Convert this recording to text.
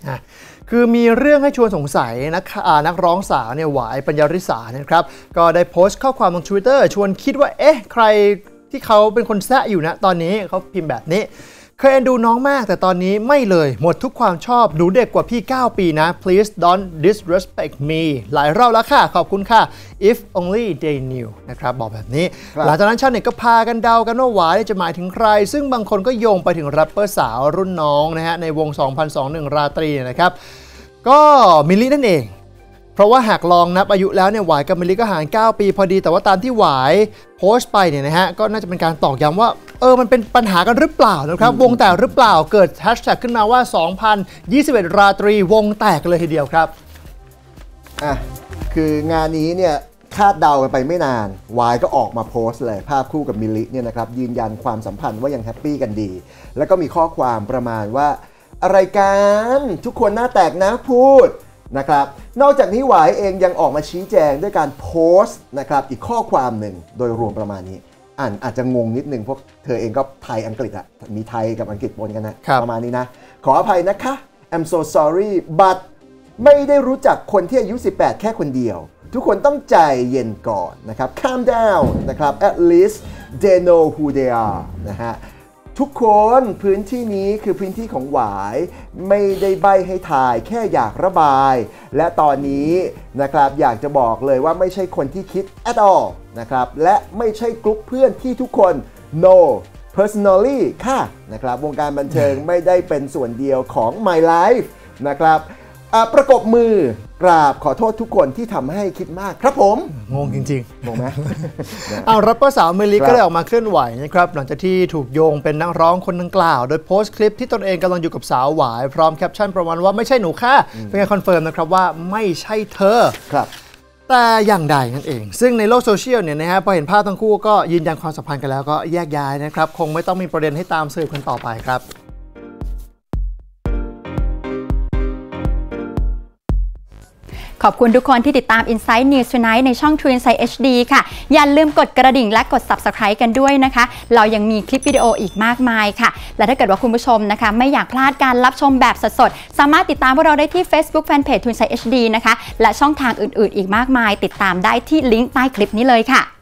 คือมีเรื่องให้ชวนสงสัยนักร้องสาวเนี่ยหวายปัญญาริสานะครับก็ได้โพสต์ข้อความลง Twitter ชวนคิดว่าใครที่เขาเป็นคนแซะอยู่นะตอนนี้เขาพิมพ์แบบนี้เคยเอ็นดูน้องมากแต่ตอนนี้ไม่เลยหมดทุกความชอบหนูเด็กกว่าพี่9 ปีนะ please don't disrespect me หลายรอบแล้วค่ะขอบคุณค่ะ if only they knew นะครับบอกแบบนี้หลังจากนั้นชาวเน็ตก็พากันเดากันว่าหวายจะหมายถึงใครซึ่งบางคนก็โยงไปถึงแรปเปอร์สาวรุ่นน้องนะฮะในวง 2021 ราตรีนะครับก็มิลลี่นั่นเองเพราะว่าหากลองนับอายุแล้วเนี่ยหวายกับมิลลี่ก็ห่าง9 ปีพอดีแต่ว่าตามที่หวายโพสต์ไปเนี่ยนะฮะก็น่าจะเป็นการตอกย้ำว่ามันเป็นปัญหากันหรือเปล่านะครับวงแตกหรือเปล่าเกิดแฮชแท็กขึ้นมาว่า2021ราตรีวงแตกเลยทีเดียวครับคืองานนี้เนี่ยคาดเดากันไปไม่นานวายก็ออกมาโพสต์เลยภาพคู่กับมิลลี่เนี่ยนะครับยืนยันความสัมพันธ์ว่ายังแฮปปี้กันดีแล้วก็มีข้อความประมาณว่าอะไรกันทุกคนหน้าแตกนะพูดนะครับนอกจากนี้หวายเองยังออกมาชี้แจงด้วยการโพสต์นะครับอีกข้อความหนึ่งโดยรวมประมาณนี้อาจจะงงนิดนึงเพราะเธอเองก็ไทยอังกฤษมีไทยกับอังกฤษปนกันนะประมาณนี้นะขออภัยนะคะ I'm so sorry but ไม่ได้รู้จักคนที่อายุ18แค่คนเดียวทุกคนต้องใจเย็นก่อนนะครับ calm down นะครับ at least they know who they are นะฮะทุกคนพื้นที่นี้คือพื้นที่ของหวายไม่ได้ใบ้ให้ทายแค่อยากระบายและตอนนี้นะครับอยากจะบอกเลยว่าไม่ใช่คนที่คิด at all นะครับและไม่ใช่กลุ่มเพื่อนที่ทุกคน no personally ค่ะนะครับวงการบันเทิงไม่ได้เป็นส่วนเดียวของ my life นะครับประกบมือกราบขอโทษทุกคนที่ทำให้คิดมากครับผมงงจริงๆงงไหมแรปเปอร์สาวมิลลี่ก็เลยออกมาเคลื่อนไหวนะครับหลังจากที่ถูกโยงเป็นนักร้องคนดังกล่าวโดยโพสต์คลิปที่ตนเองกำลังอยู่กับสาวหวายพร้อมแคปชั่นประมาณว่าไม่ใช่หนูค่ะเป็นการคอนเฟิร์มนะครับว่าไม่ใช่เธอครับแต่อย่างใดนั่นเองซึ่งในโลกโซเชียลเนี่ยนะฮะพอเห็นภาพทั้งคู่ก็ยืนยันความสัมพันธ์กันแล้วก็แยกย้ายนะครับคงไม่ต้องมีประเด็นให้ตามสืบกันต่อไปครับขอบคุณทุกคนที่ติดตาม Inside News Tonight ในช่อง True Insight HD ค่ะอย่าลืมกดกระดิ่งและกด Subscribe กันด้วยนะคะเรายังมีคลิปวิดีโออีกมากมายค่ะและถ้าเกิดว่าคุณผู้ชมนะคะไม่อยากพลาดการรับชมแบบสดๆสามารถติดตามพวกเราได้ที่ Facebook Fanpage True Insight HD นะคะและช่องทางอื่นๆอีกมากมายติดตามได้ที่ลิงก์ใต้คลิปนี้เลยค่ะ